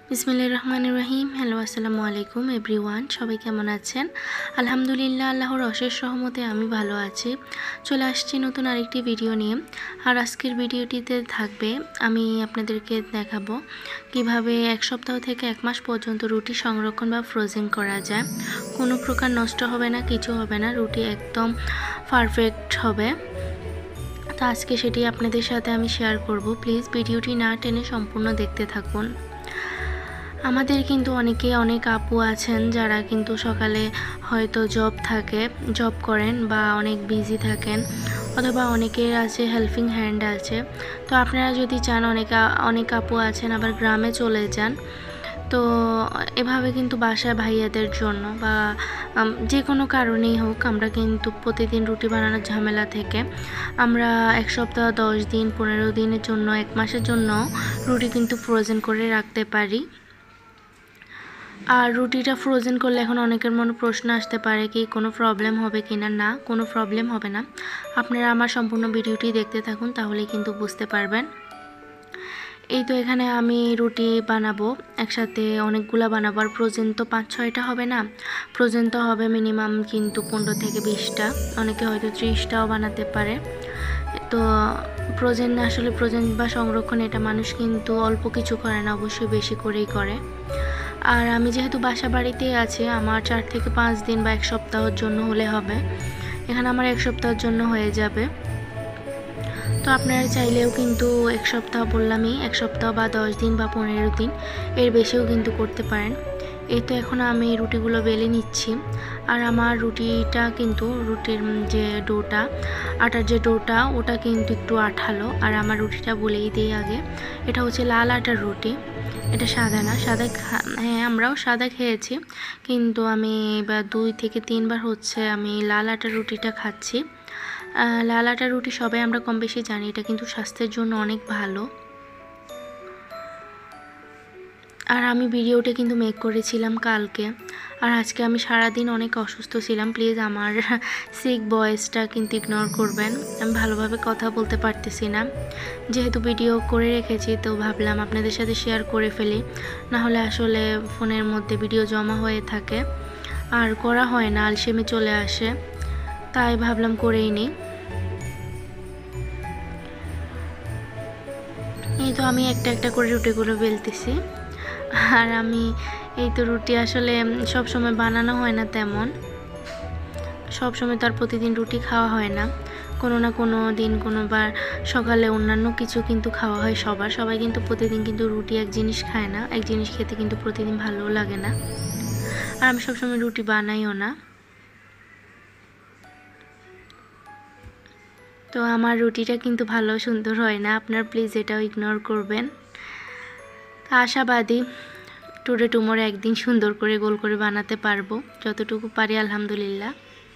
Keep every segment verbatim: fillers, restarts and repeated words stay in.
বিসমিল্লাহির রহমানির রহিম। হ্যালো, আসসালামু আলাইকুম এভরিওয়ান। সবাই কেমন আছেন? আলহামদুলিল্লাহ, আল্লাহর অশেষ রহমতে আমি ভালো আছি। চলে আসছি নতুন আরেকটি ভিডিও নিয়ে। আর আজকের ভিডিওটিতে থাকবে, আমি আপনাদেরকে দেখাবো কিভাবে এক সপ্তাহ থেকে এক মাস পর্যন্ত রুটি সংরক্ষণ বা ফ্রোজেন করা যায়। কোনো প্রকার নষ্ট হবে না, কিছু হবে না, রুটি একদম পারফেক্ট হবে। তো আজকে সেটি আপনাদের সাথে আমি শেয়ার করব। প্লিজ ভিডিওটি না টেনে সম্পূর্ণ দেখতে থাকুন। আমাদের কিন্তু অনেকে অনেক আপু আছেন যারা কিন্তু সকালে হয়তো জব থাকে জব করেন বা অনেক বিজি থাকেন, অথবা অনেকের আছে হেল্পিং হ্যান্ড আছে। তো আপনারা যদি চান, অনেক অনেক আপু আছেন আবার গ্রামে চলে যান, তো এভাবে কিন্তু বাসায় ভাইয়াদের জন্য বা যে কোনো কারণেই হোক, আমরা কিন্তু প্রতিদিন রুটি বানানোর ঝামেলা থেকে আমরা এক সপ্তাহ, দশ দিন, পনেরো দিনের জন্য, এক মাসের জন্য রুটি কিন্তু ফ্রোজেন করে রাখতে পারি। আর রুটিটা ফ্রোজেন করলে এখন অনেকের মনে প্রশ্ন আসতে পারে কি কোনো প্রবলেম হবে কি না। না, কোনো প্রবলেম হবে না। আপনারা আমার সম্পূর্ণ ভিডিওটি দেখতে থাকুন, তাহলেই কিন্তু বুঝতে পারবেন। এই তো এখানে আমি রুটি বানাবো, একসাথে অনেকগুলা বানাবো। আর ফ্রোজেন তো পাঁচ ছয়টা হবে না, ফ্রোজেন তো হবে মিনিমাম কিন্তু পনেরো থেকে বিশটা, অনেকে হয়তো ত্রিশটাও বানাতে পারে। তো ফ্রোজেন আসলে ফ্রোজেন বা সংরক্ষণ, এটা মানুষ কিন্তু অল্প কিছু করে না, অবশ্যই বেশি করেই করে। আর আমি যেহেতু বাসা বাড়িতেই আছি, আমার চার থেকে পাঁচ দিন বা এক সপ্তাহের জন্য হলে হবে। এখানে আমার এক সপ্তাহের জন্য হয়ে যাবে। তো আপনারা চাইলেও কিন্তু এক সপ্তাহ, বললামই এক সপ্তাহ বা দশ দিন বা পনেরো দিন, এর বেশিও কিন্তু করতে পারেন। এই তো এখন আমি রুটিগুলো বেলে নিচ্ছি। আর আমার রুটিটা কিন্তু, রুটির যে ডোটা, আটার যে ডোটা, ওটা কিন্তু একটু আঠালো। আর আমার রুটিটা বলেই দিই আগে, এটা হচ্ছে লাল আটার রুটি, এটা সাদা না। সাদা, হ্যাঁ আমরাও সাদা খেয়েছি, কিন্তু আমি এবার দুই থেকে তিনবার হচ্ছে আমি লাল আটার রুটিটা খাচ্ছি। লাল আটার রুটি সবাই আমরা কম বেশি জানি, এটা কিন্তু স্বাস্থ্যের জন্য অনেক ভালো। আর আমি ভিডিওটা কিন্তু মেক করেছিলাম কালকে, আর আজকে আমি সারাদিন অনেক অসুস্থ ছিলাম। প্লিজ আমার সিক ভয়েসটা কিন্তু ইগনোর করবেন, আমি ভালোভাবে কথা বলতে পারতেছি না। যেহেতু ভিডিও করে রেখেছি, তো ভাবলাম আপনাদের সাথে শেয়ার করে ফেলি, না হলে আসলে ফোনের মধ্যে ভিডিও জমা হয়ে থাকে আর করা হয় না, আলসেমি চলে আসে, তাই ভাবলাম করেই নিই। এই তো আমি একটা একটা করে রুটিগুলো বেলতেছি। আর আমি এই তো রুটি আসলে সব সময় বানানো হয় না, তেমন সব সময় তার প্রতিদিন রুটি খাওয়া হয় না, কোনো না কোনো দিন কোনোবার সকালে অন্যান্য কিছু কিন্তু খাওয়া হয় সবার। সবাই কিন্তু প্রতিদিন কিন্তু রুটি এক জিনিস খায় না, এক জিনিস খেতে কিন্তু প্রতিদিন ভালোও লাগে না। আর আমি সবসময় রুটি বানাইও না। তো আমার রুটিটা কিন্তু ভালো সুন্দর হয় না, আপনার প্লিজ এটাও ইগনোর করবেন। আশাবাদী টুডে টুমোরে একদিন সুন্দর করে গোল করে বানাতে পারবো, যতটুকু পারি আলহামদুলিল্লাহ।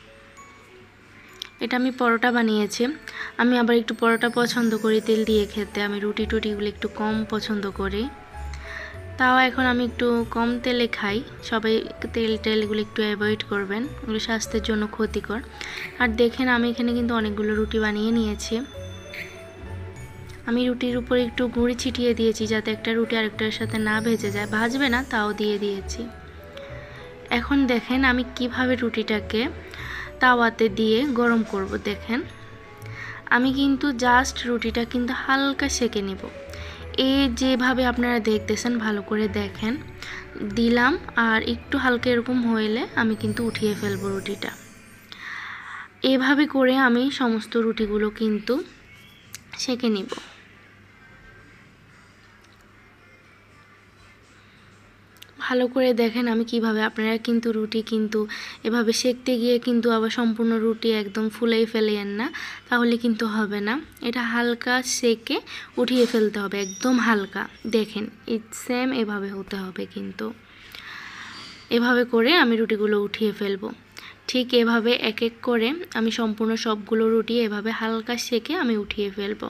এটা আমি পরোটা বানিয়েছি। আমি আবার একটু পরোটা পছন্দ করি তেল দিয়ে খেতে, আমি রুটি টুটিগুলো একটু কম পছন্দ করি, তাও এখন আমি একটু কম তেলে খাই। সবাই তেল টেলগুলো একটু অ্যাভয়েড করবেন, এগুলো স্বাস্থ্যের জন্য ক্ষতিকর। আর দেখেন আমি এখানে কিন্তু অনেকগুলো রুটি বানিয়ে নিয়েছি। আমি রুটির উপর একটু গুঁড়ি ছিটিয়ে দিয়েছি, যাতে একটা রুটি আরেকটার সাথে না ভেজে যায়, ভাজবে না তাও দিয়ে দিয়েছি। এখন দেখেন আমি কিভাবে রুটিটাকে তাওয়াতে দিয়ে গরম করব। দেখেন আমি কিন্তু জাস্ট রুটিটা কিন্তু হালকা সেঁকে নিব, এই যেভাবে আপনারা দেখতেছেন ভালো করে দেখেন, দিলাম আর একটু হালকা এরকম হইলে আমি কিন্তু উঠিয়ে ফেলবো রুটিটা। এভাবে করে আমি সমস্ত রুটিগুলো কিন্তু সেঁকে নিব। ভালো করে দেখেন আমি কিভাবে, আপনারা কিন্তু রুটি কিন্তু এভাবে সেঁকতে গিয়ে কিন্তু আবার সম্পূর্ণ রুটি একদম ফুলেই ফেলেন না, তাহলে কিন্তু হবে না। এটা হালকা সেঁকে উঠিয়ে ফেলতে হবে, একদম হালকা। দেখেন ইট সেম এভাবে হতে হবে, কিন্তু এভাবে করে আমি রুটিগুলো উঠিয়ে ফেলবো। ঠিক এভাবে এক এক করে আমি সম্পূর্ণ সবগুলো রুটি এভাবে হালকা সেঁকে আমি উঠিয়ে ফেলবো।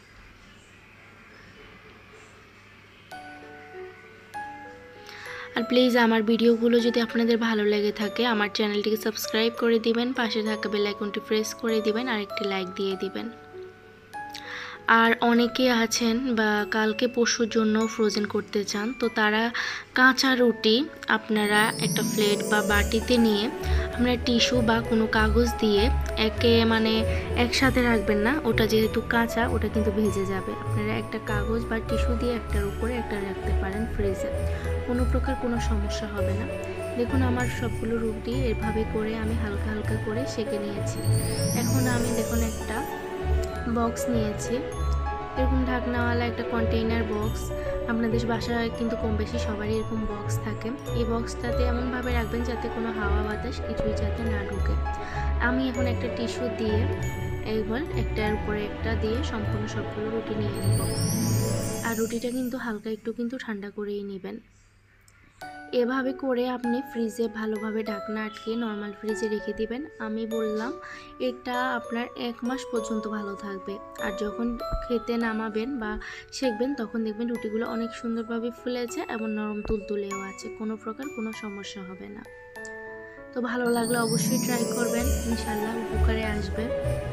আর প্লিজ আমার ভিডিওগুলো যদি আপনাদের ভালো লেগে থাকে, আমার চ্যানেলটিকে সাবস্ক্রাইব করে দিবেন, পাশে থাকা বেল আইকনটি প্রেস করে দিবেন, আর একটি লাইক দিয়ে দিবেন। আর অনেকে আছেন বা কালকে পরশুর জন্য ফ্রোজেন করতে চান, তো তারা কাঁচা রুটি আপনারা একটা প্লেট বা বাটিতে নিয়ে আপনারা টিস্যু বা কোনো কাগজ দিয়ে একে মানে একসাথে রাখবেন না, ওটা যেহেতু কাঁচা ওটা কিন্তু ভেজে যাবে। আপনারা একটা কাগজ বা টিস্যু দিয়ে একটার উপরে একটা রাখতে পারেন ফ্রিজে, কোনো প্রকার কোনো সমস্যা হবে না। দেখুন আমার সবগুলো রুটি এভাবে করে আমি হালকা হালকা করে সেঁকে নিয়েছি। এখন আমি দেখুন একটা বক্স নিয়েছি, এরকম ঢাকনাওয়ালা একটা কন্টেইনার বক্স। আপনাদের বাসায় কিন্তু কম বেশি সবারই এরকম বক্স থাকে। এই বক্সটাতে এমনভাবে রাখবেন যাতে কোনো হাওয়া বাতাস কিছুই যাতে না ঢুকে। আমি এখন একটা টিস্যু দিয়ে এইবার একটার উপরে একটা দিয়ে সম্পূর্ণ সবগুলো রুটি নিয়ে নেব। আর রুটিটা কিন্তু হালকা একটু কিন্তু ঠান্ডা করেই নেবেন। এভাবে করে আপনি ফ্রিজে ভালোভাবে ঢাকনা আটকে নর্মাল ফ্রিজে রেখে দিবেন। আমি বললাম এটা আপনার এক মাস পর্যন্ত ভালো থাকবে। আর যখন খেতে নামাবেন বা সেঁকবেন তখন দেখবেন রুটিগুলো অনেক সুন্দরভাবে ফুলেছে এবং নরম তুলতুলেও আছে, কোনো প্রকার কোনো সমস্যা হবে না। তো ভালো লাগলে অবশ্যই ট্রাই করবেন, ইনশাল্লাহ উপকারে আসবে।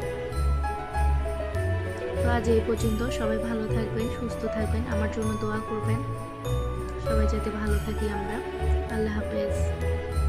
তো আজ এই পর্যন্ত, সবাই ভালো থাকবেন, সুস্থ থাকবেন, আমার জন্য দোয়া করবেন, সবাই যাতে ভালো থাকি আমরা। আল্লাহ হাফেজ।